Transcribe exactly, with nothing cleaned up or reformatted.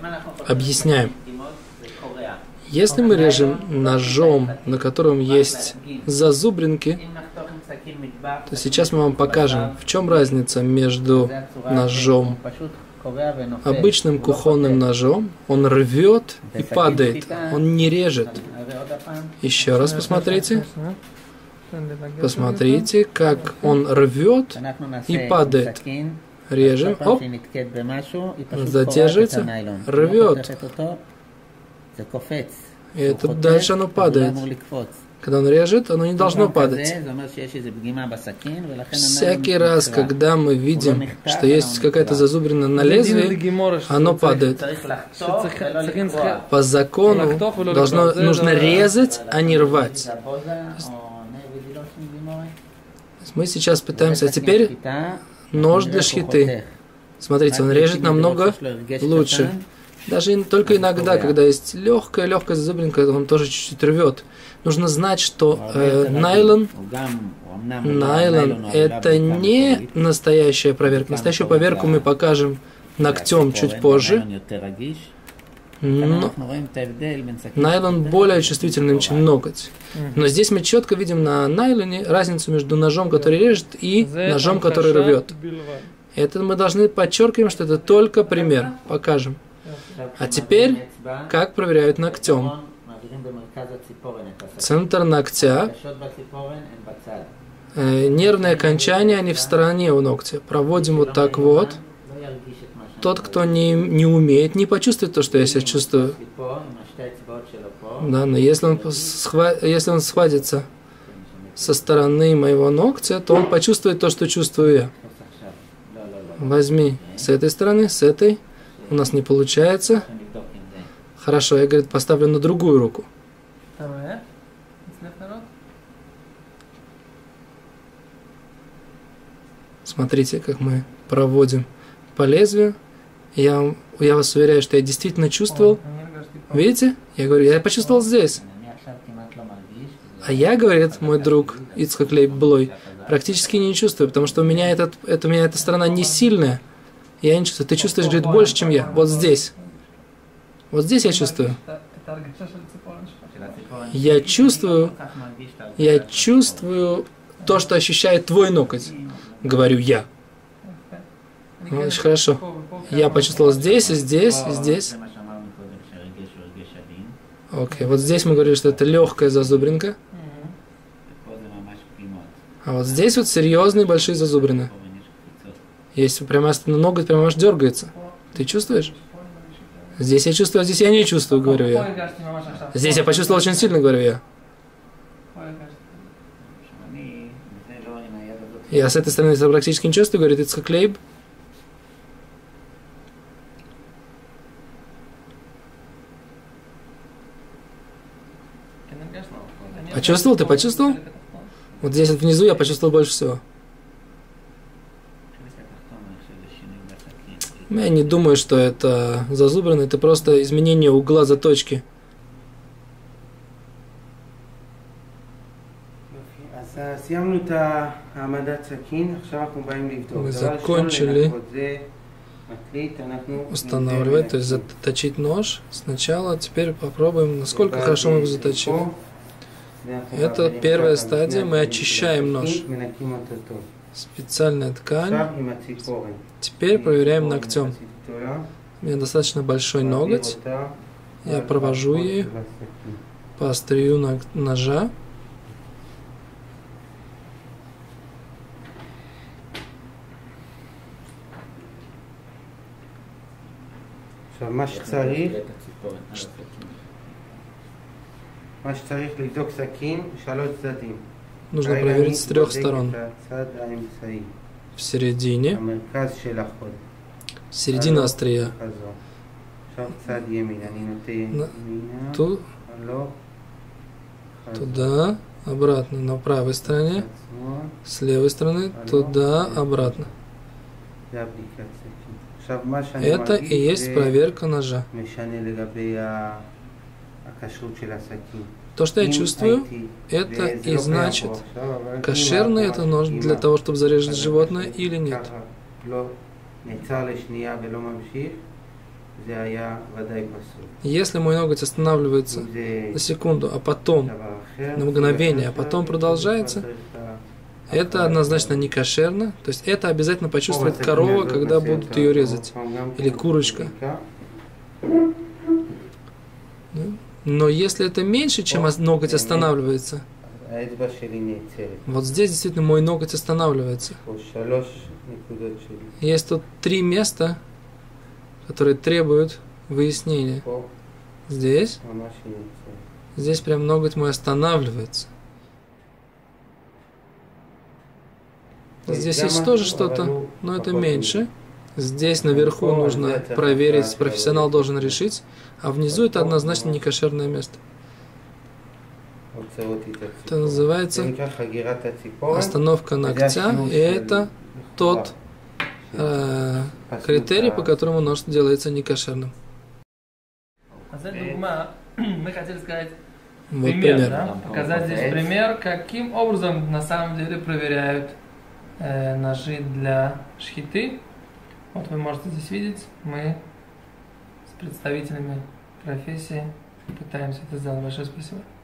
Объясняем. Если мы режем ножом, на котором есть зазубринки, то сейчас мы вам покажем, в чем разница между ножом, обычным кухонным ножом. Он рвет и падает, он не режет. Еще раз посмотрите. Посмотрите, как он рвет и падает. Режем, оп, задерживается, рвет. И это дальше оно падает. Когда он режет, оно не должно падать. Всякий раз, когда мы видим, что есть какая-то зазубрина на лезвии, оно падает. По закону должно, нужно резать, а не рвать. Мы сейчас пытаемся... А теперь нож для шхиты. Смотрите, он режет намного лучше. Даже только иногда, когда есть легкая-легкая зазубринка, он тоже чуть-чуть рвет. Нужно знать, что э, найлон, найлон это не настоящая проверка. Настоящую проверку мы покажем ногтем чуть позже. Но найлон более чувствительным, чем ноготь. Но здесь мы четко видим на найлоне разницу между ножом, который режет, и ножом, который рвет. Это мы должны подчеркиваем, что это только пример. Покажем. А теперь, как проверяют ногтем? Центр ногтя, э, нервные окончания, они в стороне у ногтя. Проводим вот так вот. Тот, кто не, не умеет, не почувствует то, что я сейчас чувствую. Да, но если он, схва... если он схватится со стороны моего ногтя, то он почувствует то, что чувствую я. Возьми с этой стороны, с этой. У нас не получается. Хорошо, я, говорит, поставлю на другую руку. Смотрите, как мы проводим по лезвию. Я, я вас уверяю, что я действительно чувствовал. Видите? Я говорю, я почувствовал здесь. А я, говорит мой друг Ицхак Лейб Блой, практически не чувствую, потому что у меня, этот, это, у меня эта сторона не сильная. Я не чувствую. Ты чувствуешь, говорит, больше, чем я. Вот здесь. Вот здесь я чувствую. Я чувствую, я чувствую то, что ощущает твой ноготь, говорю я. Ну, очень хорошо. Я почувствовал здесь, и здесь, и здесь. Окей, вот здесь мы говорили, что это легкая зазубринка. А вот здесь вот серьезные большие зазубрины. Есть прямо ноготь прямо аж дергается. Ты чувствуешь? Здесь я чувствую, а здесь я не чувствую, говорю я. Здесь я почувствовал очень сильно, говорю я. Я с этой стороны практически не чувствую, говорит Ицхак Лейб. Почувствовал? Ты почувствовал? Вот здесь вот внизу я почувствовал больше всего. Я не думаю, что это зазубрено, это просто изменение угла заточки. Мы закончили устанавливать, то есть заточить нож сначала. Теперь попробуем, насколько хорошо мы его заточили. Это первая стадия, мы очищаем нож. Специальная ткань. Теперь проверяем ногтем. У меня достаточно большой ноготь. Я провожу ею по острию ножа. Нужно проверить с трех сторон. В середине. Середина острия. Ту, туда, обратно. На правой стороне. С левой стороны. Туда, обратно. Это и есть проверка ножа. То, что я чувствую, это и значит, кошерный это нож для того, чтобы зарезать животное или нет. Если мой ноготь останавливается на секунду, а потом на мгновение, а потом продолжается, это однозначно не кошерно. То есть это обязательно почувствует корова, когда будут ее резать. Или курочка. Но если это меньше, чем ноготь останавливается, вот здесь действительно мой ноготь останавливается. Есть тут три места, которые требуют выяснения. Здесь. Здесь прям ноготь мой останавливается. Здесь есть тоже что-то, но это меньше. Здесь наверху нужно проверить, профессионал должен решить, а внизу это однозначно не кошерное место. Это называется остановка ногтя, и это тот э, критерий, по которому нож делается некошерным. Мы хотели сказать Вот пример, пример. Да? Показать здесь пример, каким образом на самом деле проверяют э, ножи для шхиты. Вот вы можете здесь видеть, мы с представителями профессии пытаемся это сделать. Большое спасибо.